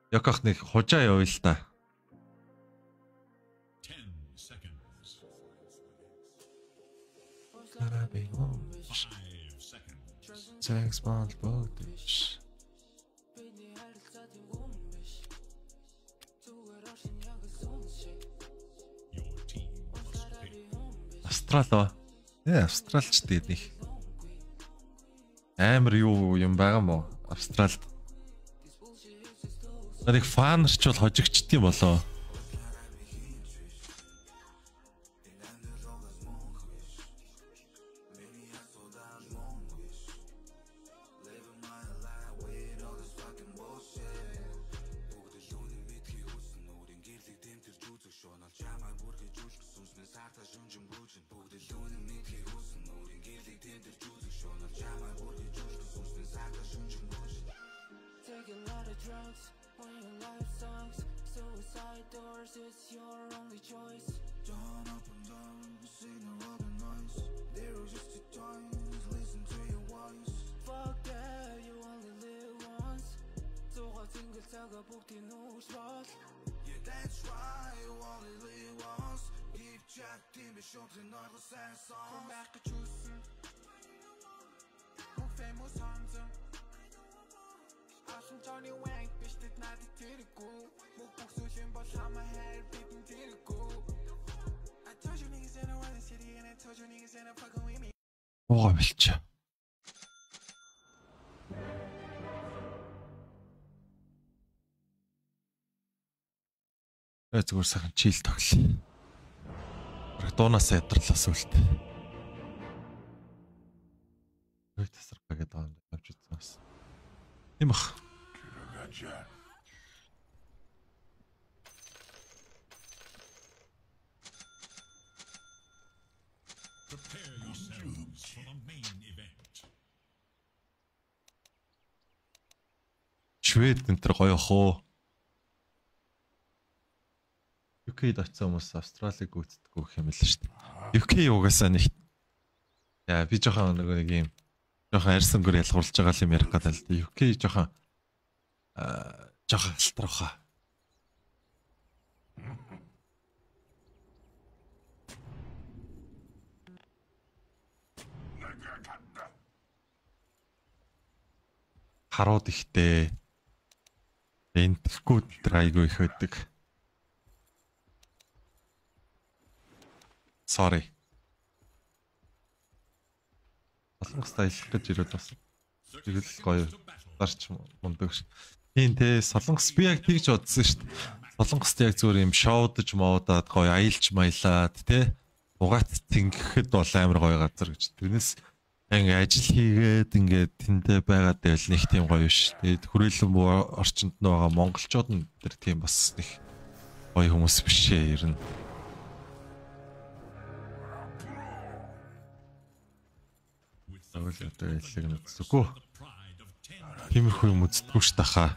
Яках нэг хужаа явъя л та. 10 seconds. 5 seconds. Sex bond бодож. Your team must pick. Австрал. Австралч тэгээд нэг амар юу юм байгаа мó Австралд. Нэг фанерч бол хожигчд юм болоо. Уугаа билч. Зүгээр сайхан чийл тоглоё. Бараг дуунаас ядрлаа сүлт. Ой тасархаа гэдэг юм авч үзсэн бас. Тийм бах. Prepare yourselves for the main event. Швед энэ төр гоё хоо. UK-д очсон хүмүүс Австралиг гүйцэтгэв гэх юм л шүү дээ. UK угаасаа нэг яа би жоохон нэг юм жоохон арьсан гөр ялгуулж байгаа юм ярих гэдэг л дээ. UK жоохон алтрахаа. Харууд ихтэй. Энтгэхгүй драйггүй их байдаг. Sorry. Солонгостой аялах гэж ирээд бас. Тэгэл гоё. Дарч мундаг ш. Тийм те Солонгос би яг тэгж бодсон шүү дээ. Солонгост яг зүгээр юм шоудж моодаад гоё аялж маялаад те. Угаат тэнгихэд бол амар гоё газар гэж. Тэрнээс ингээ ажил хийгээд ингээ тэндээ байгаад байвал нэг тийм гоё биш. Тэгээд хүрээлэн буу орчинд нь байгаа монголчууд нь тэр тийм бас нэг гоё хүмүүс биш ээ ер нь. Өглөөтэй яллаг нэгсэхгүй. Тиймэрхүү юм үздэггүй ш тахаа.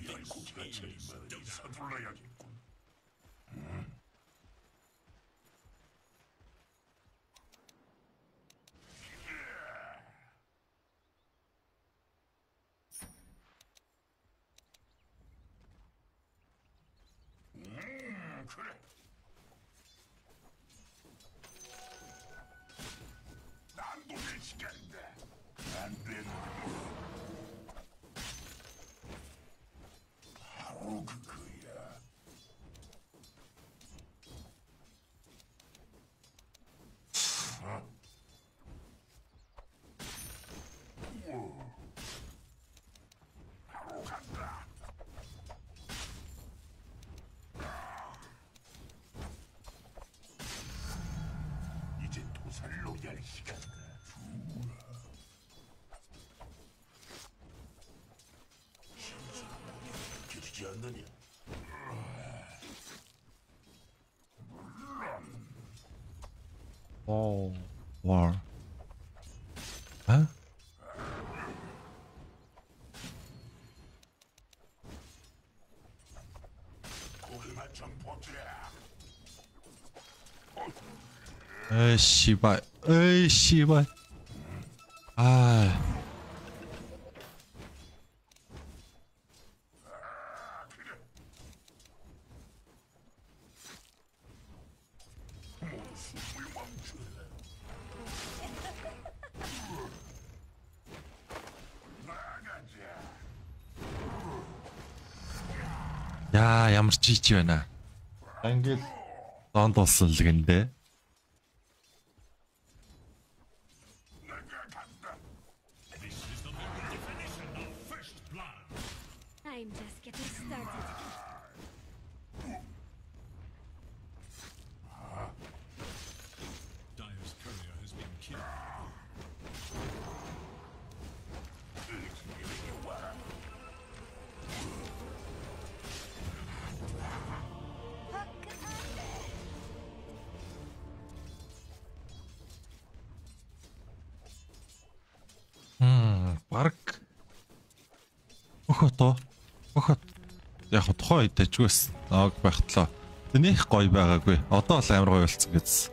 Oh, war. Huh? 씨발. 에이 씨발. 아. Яа, ямар чич байна. Англ зоонд болсон л гиндэ. I'm just getting started. Dire's courier has been killed. Бараг өхөтөө. Өхөт. Яг тухайн үед тажгүйс нааг байхтлаа. Тэнийх гоё байгаагүй. Одоо л амар гоё болсон гэсэн.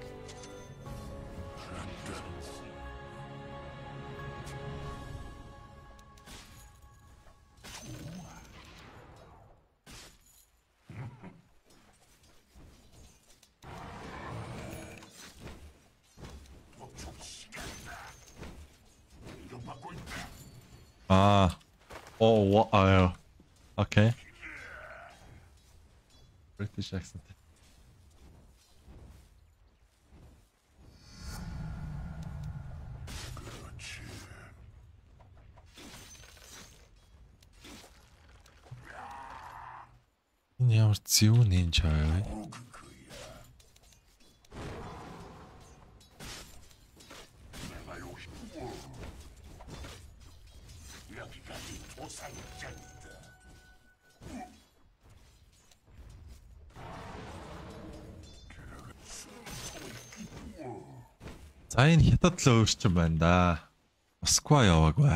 Oh, what? Okay. British accent. Энэ ямар зөв нэнж байгаа вэ? За энэ хятад л өөрчн байна да. Москва яваагүй.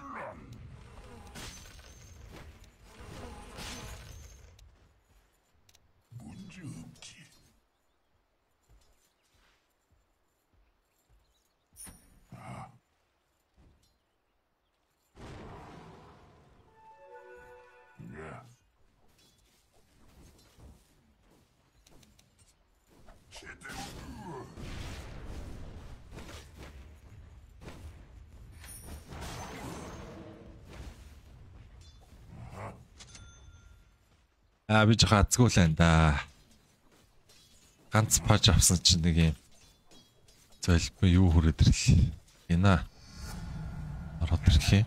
Би жоо хацгуулаа да. Ганц паж авсан чинь нэг юм золбоо юу хүрээд ирлээ. Гинэ. Ороод ирлээ.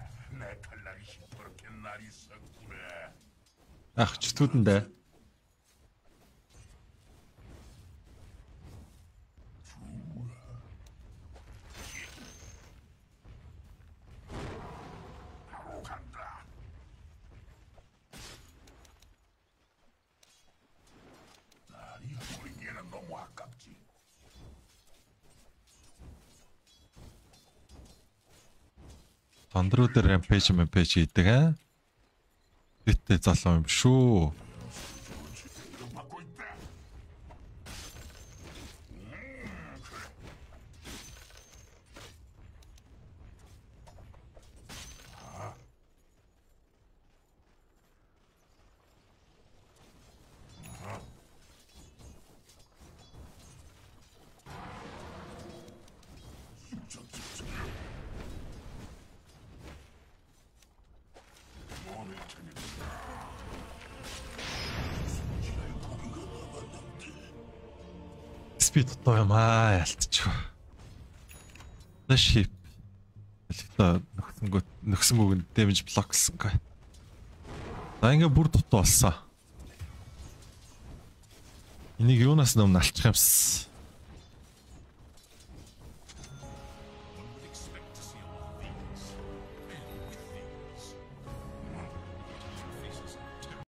Ах чтүүдэндээ. Тондруу дээр рампэж хийдэг аа. Битээ залуу юм шүү. Спид тоо юм ялтчих. Шип. Электро нөхсөнгөг дэмэж блоклсан гэ. За ингээ бүр дутуу болсон. Энийг юунаас нөм налчих юмс.